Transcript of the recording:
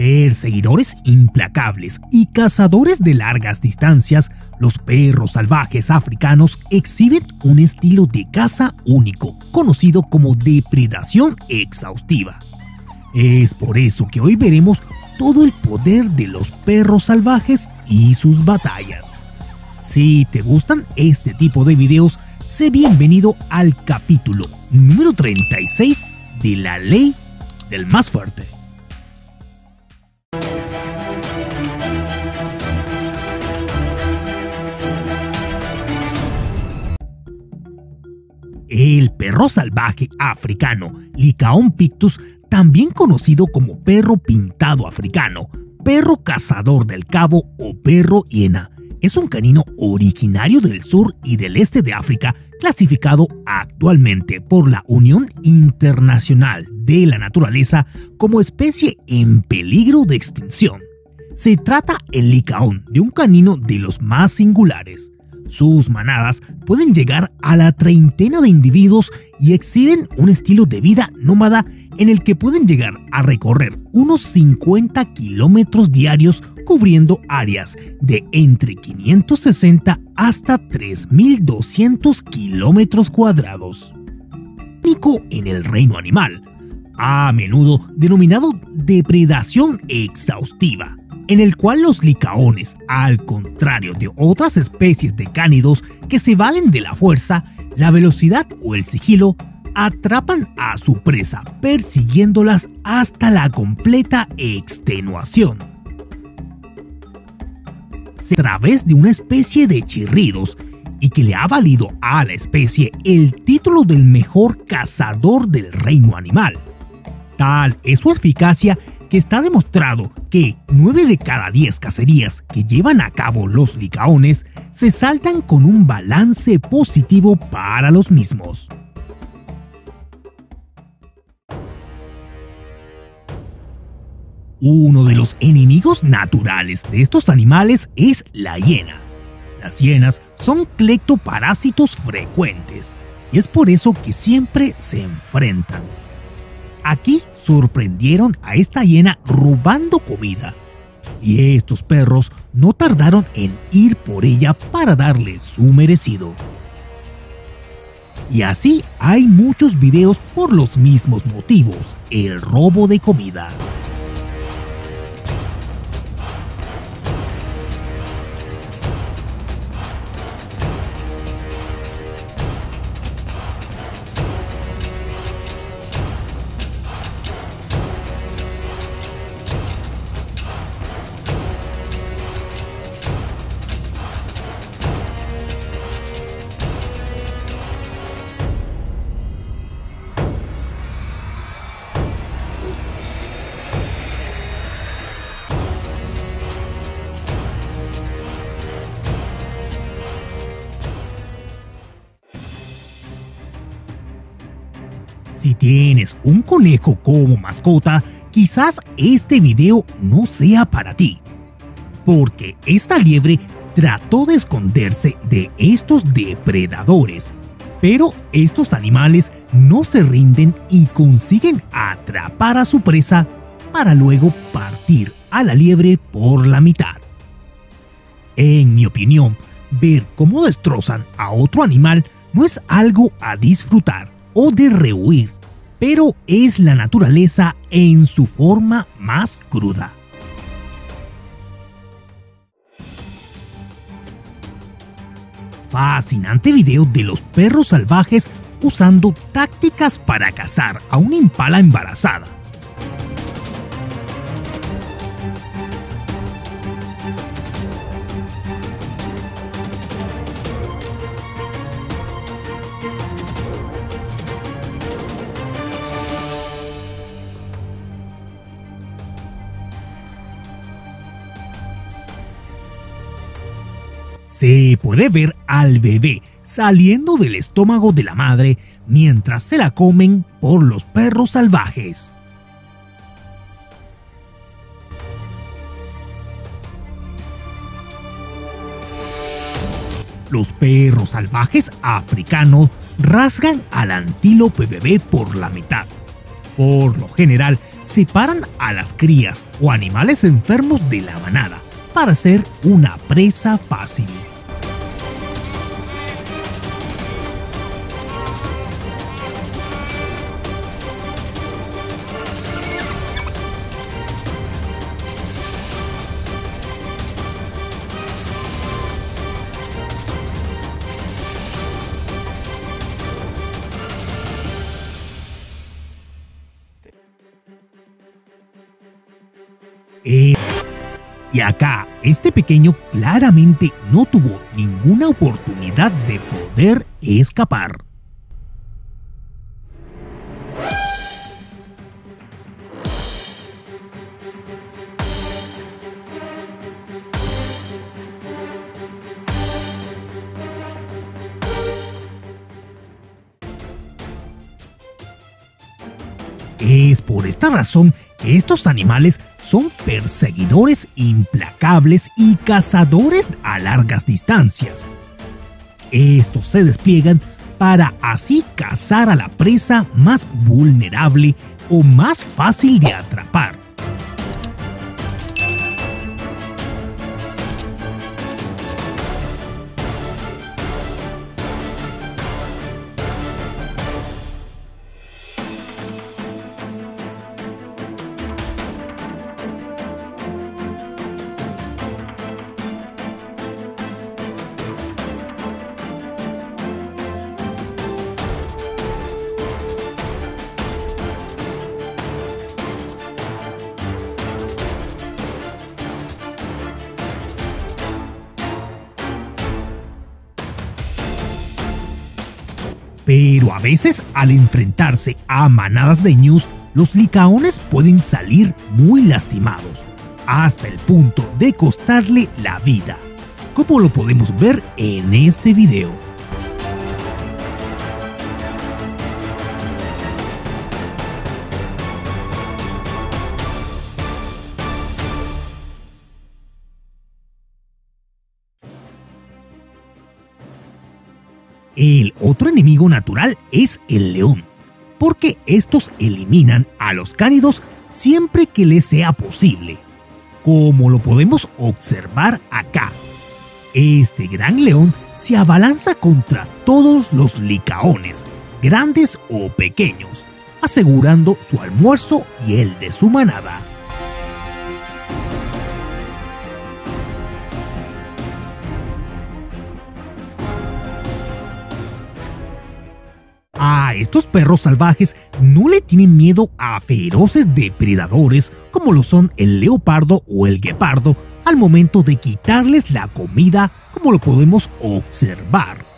Perseguidores implacables y cazadores de largas distancias, los perros salvajes africanos exhiben un estilo de caza único, conocido como depredación exhaustiva. Es por eso que hoy veremos todo el poder de los perros salvajes y sus batallas. Si te gustan este tipo de videos, sé bienvenido al capítulo número 36 de la ley del más fuerte. El perro salvaje africano, Lycaon pictus, también conocido como perro pintado africano, perro cazador del cabo o perro hiena, es un canino originario del sur y del este de África, clasificado actualmente por la Unión Internacional de la Naturaleza como especie en peligro de extinción. Se trata el Lycaon de un canino de los más singulares. Sus manadas pueden llegar a la treintena de individuos y exhiben un estilo de vida nómada en el que pueden llegar a recorrer unos 50 kilómetros diarios, cubriendo áreas de entre 560 hasta 3.200 kilómetros cuadrados. Único en el reino animal, a menudo denominado depredación exhaustiva, en el cual los licaones, al contrario de otras especies de cánidos que se valen de la fuerza, la velocidad o el sigilo, atrapan a su presa persiguiéndolas hasta la completa extenuación. A través de una especie de chirridos y que le ha valido a la especie el título del mejor cazador del reino animal. Tal es su eficacia que está demostrado que 9 de cada 10 cacerías que llevan a cabo los licaones se saldan con un balance positivo para los mismos. Uno de los enemigos naturales de estos animales es la hiena. Las hienas son cleptoparásitos frecuentes y es por eso que siempre se enfrentan. Aquí sorprendieron a esta hiena robando comida, y estos perros no tardaron en ir por ella para darle su merecido. Y así hay muchos videos por los mismos motivos, el robo de comida. Si tienes un conejo como mascota, quizás este video no sea para ti, porque esta liebre trató de esconderse de estos depredadores, pero estos animales no se rinden y consiguen atrapar a su presa para luego partir a la liebre por la mitad. En mi opinión, ver cómo destrozan a otro animal no es algo a disfrutar o de rehuir, pero es la naturaleza en su forma más cruda. Fascinante video de los perros salvajes usando tácticas para cazar a una impala embarazada. Se puede ver al bebé saliendo del estómago de la madre mientras se la comen por los perros salvajes. Los perros salvajes africanos rasgan al antílope bebé por la mitad. Por lo general, separan a las crías o animales enfermos de la manada para ser una presa fácil. Y acá, este pequeño claramente no tuvo ninguna oportunidad de poder escapar. Es por esta razón que estos animales son perseguidores implacables y cazadores a largas distancias. Estos se despliegan para así cazar a la presa más vulnerable o más fácil de atrapar. Pero a veces, al enfrentarse a manadas de ñus, los licaones pueden salir muy lastimados, hasta el punto de costarle la vida, como lo podemos ver en este video. El otro enemigo natural es el león, porque estos eliminan a los cánidos siempre que les sea posible, como lo podemos observar acá. Este gran león se abalanza contra todos los licaones, grandes o pequeños, asegurando su almuerzo y el de su manada. A estos perros salvajes no le tienen miedo a feroces depredadores como lo son el leopardo o el guepardo al momento de quitarles la comida, como lo podemos observar.